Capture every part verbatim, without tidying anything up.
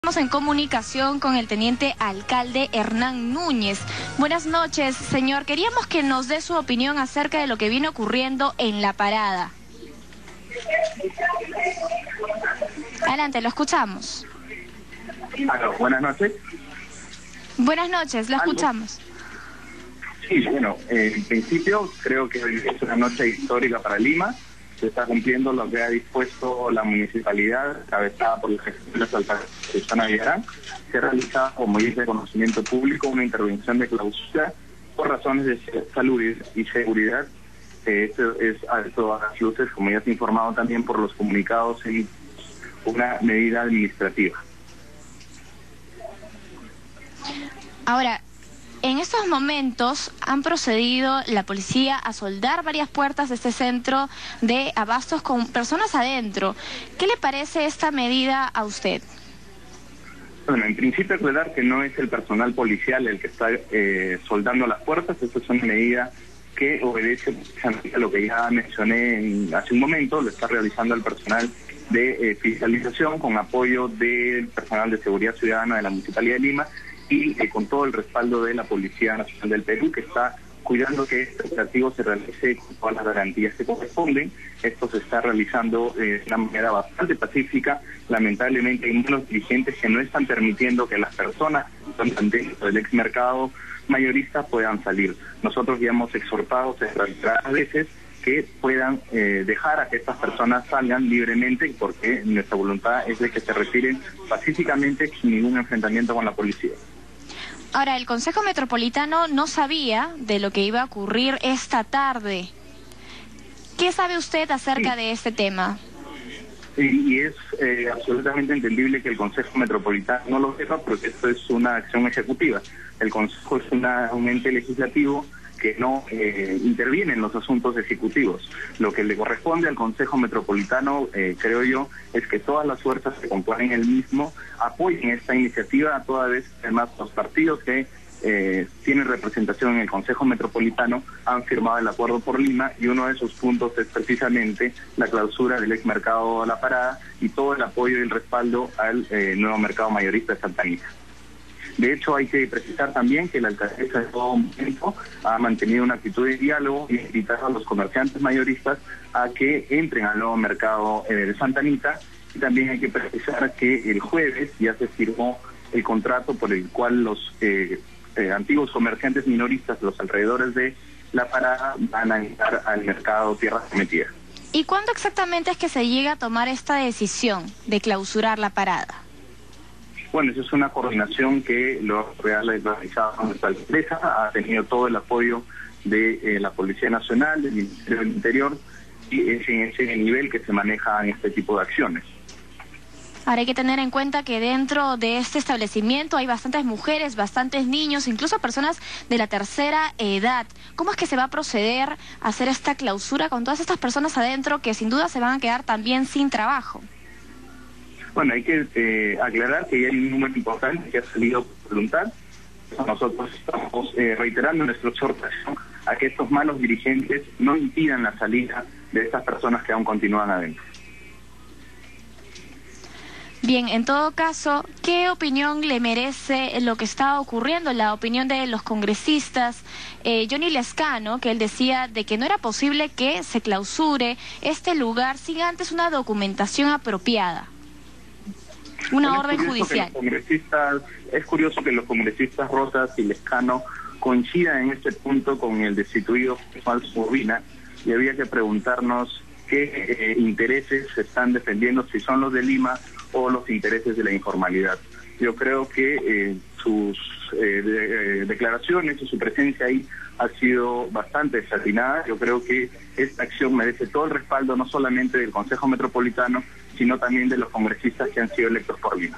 Estamos en comunicación con el teniente alcalde Hernán Núñez. Buenas noches, señor. Queríamos que nos dé su opinión acerca de lo que viene ocurriendo en La Parada. Adelante, lo escuchamos. Aló, buenas noches. Buenas noches, lo ¿Algo? escuchamos. Sí, bueno, eh, en principio creo que hoy es una noche histórica para Lima. Se está cumpliendo lo que ha dispuesto la municipalidad, cabezada por la gestión de la alcaldesa Susana Villarán. Se ha realizado, como dice conocimiento público, una intervención de clausura por razones de salud y seguridad. Eh, esto es a todas las luces, como ya se ha informado también por los comunicados, en una medida administrativa. Ahora, en estos momentos han procedido la policía a soldar varias puertas de este centro de abastos con personas adentro. ¿Qué le parece esta medida a usted? Bueno, en principio aclarar que no es el personal policial el que está eh, soldando las puertas. Esta es una medida que obedece a lo que ya mencioné en, hace un momento. Lo está realizando el personal de eh, fiscalización con apoyo del personal de seguridad ciudadana de la Municipalidad de Lima y eh, con todo el respaldo de la Policía Nacional del Perú, que está cuidando que este operativo se realice con todas las garantías que corresponden. Esto se está realizando eh, de una manera bastante pacífica. Lamentablemente hay muchos dirigentes que no están permitiendo que las personas que están dentro del ex mercado mayorista puedan salir. Nosotros ya hemos exhortado reiteradas veces que puedan eh, dejar a que estas personas salgan libremente, porque nuestra voluntad es de que se retiren pacíficamente sin ningún enfrentamiento con la policía. Ahora, el Consejo Metropolitano no sabía de lo que iba a ocurrir esta tarde. ¿Qué sabe usted acerca sí. de este tema? Sí, y es eh, absolutamente entendible que el Consejo Metropolitano no lo sepa, porque esto es una acción ejecutiva. El Consejo es una, un ente legislativo que no eh, interviene en los asuntos ejecutivos. Lo que le corresponde al Consejo Metropolitano, eh, creo yo, es que todas las fuerzas que componen el mismo apoyen esta iniciativa, a toda vez, además, los partidos que eh, tienen representación en el Consejo Metropolitano han firmado el acuerdo por Lima, y uno de esos puntos es precisamente la clausura del ex mercado La Parada y todo el apoyo y el respaldo al eh, nuevo mercado mayorista de Santa Anita. De hecho, hay que precisar también que la alcaldesa de todo momento ha mantenido una actitud de diálogo y invitado a los comerciantes mayoristas a que entren al nuevo mercado eh, de Santa Anita. Y también hay que precisar que el jueves ya se firmó el contrato por el cual los eh, eh, antiguos comerciantes minoristas, los alrededores de La Parada, van a entrar al mercado Tierra Prometida. ¿Y cuándo exactamente es que se llega a tomar esta decisión de clausurar La Parada? Bueno, eso es una coordinación que lo ha realizado nuestra alcaldesa, ha tenido todo el apoyo de eh, la Policía Nacional, del Ministerio del Interior, y es en ese nivel que se manejan este tipo de acciones. Ahora hay que tener en cuenta que dentro de este establecimiento hay bastantes mujeres, bastantes niños, incluso personas de la tercera edad. ¿Cómo es que se va a proceder a hacer esta clausura con todas estas personas adentro que sin duda se van a quedar también sin trabajo? Bueno, hay que eh, aclarar que hay un número importante que ha salido por voluntad. Nosotros estamos eh, reiterando nuestra exhortación a que estos malos dirigentes no impidan la salida de estas personas que aún continúan adentro. Bien, en todo caso, ¿qué opinión le merece lo que está ocurriendo? La opinión de los congresistas, eh, Johnny Lescano, que él decía de que no era posible que se clausure este lugar sin antes una documentación apropiada. Una bueno, orden judicial. Los congresistas, es curioso que los congresistas Rosas y Lescano coincidan en este punto con el destituido Juan Urbina, y había que preguntarnos qué eh, intereses se están defendiendo, si son los de Lima o los intereses de la informalidad. Yo creo que eh, sus eh, de, eh, declaraciones y su presencia ahí ha sido bastante desatinada. Yo creo que esta acción merece todo el respaldo, no solamente del Consejo Metropolitano, sino también de los congresistas que han sido electos por Lima.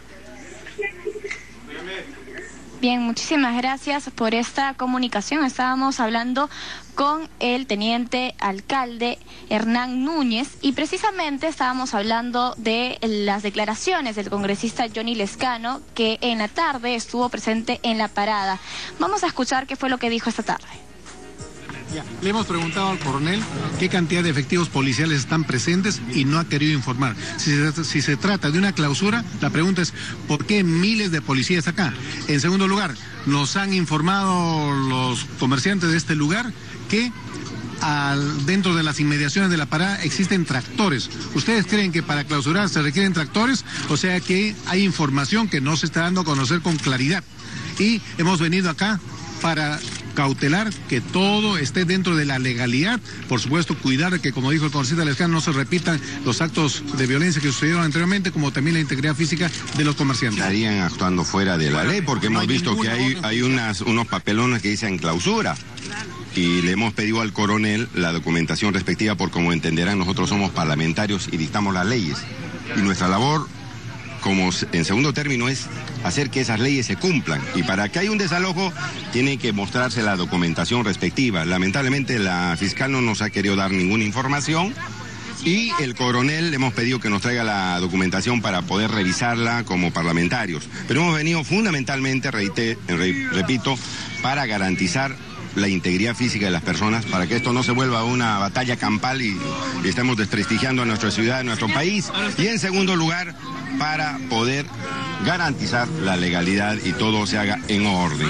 Bien, muchísimas gracias por esta comunicación. Estábamos hablando con el teniente alcalde Hernán Núñez y precisamente estábamos hablando de las declaraciones del congresista Johnny Lescano, que en la tarde estuvo presente en La Parada. Vamos a escuchar qué fue lo que dijo esta tarde. Ya, le hemos preguntado al coronel qué cantidad de efectivos policiales están presentes y no ha querido informar. Si se, si se trata de una clausura, la pregunta es ¿por qué miles de policías acá? En segundo lugar, nos han informado los comerciantes de este lugar que Al, dentro de las inmediaciones de la parada existen tractores. ¿Ustedes creen que para clausurar se requieren tractores? O sea que hay información que no se está dando a conocer con claridad. Y hemos venido acá para cautelar que todo esté dentro de la legalidad. Por supuesto, cuidar de que, como dijo el congresista Lescano, no se repitan los actos de violencia que sucedieron anteriormente, como también la integridad física de los comerciantes. Estarían actuando fuera de la ley, porque hemos visto que hay, hay unas, unos papelones que dicen clausura. Y le hemos pedido al coronel la documentación respectiva, porque como entenderán, nosotros somos parlamentarios y dictamos las leyes. Y nuestra labor, como en segundo término, es hacer que esas leyes se cumplan. Y para que haya un desalojo, tiene que mostrarse la documentación respectiva. Lamentablemente, la fiscal no nos ha querido dar ninguna información. Y el coronel le hemos pedido que nos traiga la documentación para poder revisarla como parlamentarios. Pero hemos venido fundamentalmente, reite, re, repito, para garantizar la integridad física de las personas, para que esto no se vuelva una batalla campal y, y estemos desprestigiando a nuestra ciudad, a nuestro país. Y en segundo lugar, para poder garantizar la legalidad y todo se haga en orden.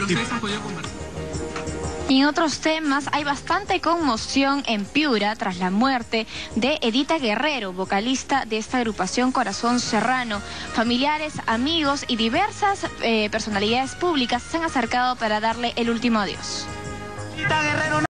Y en otros temas, hay bastante conmoción en Piura tras la muerte de Edita Guerrero, vocalista de esta agrupación Corazón Serrano. Familiares, amigos y diversas eh, personalidades públicas se han acercado para darle el último adiós.